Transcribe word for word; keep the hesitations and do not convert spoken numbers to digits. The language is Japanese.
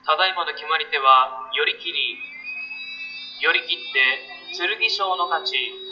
ただいまの決まり手は、寄り切り。寄り切って、剣翔の勝ち。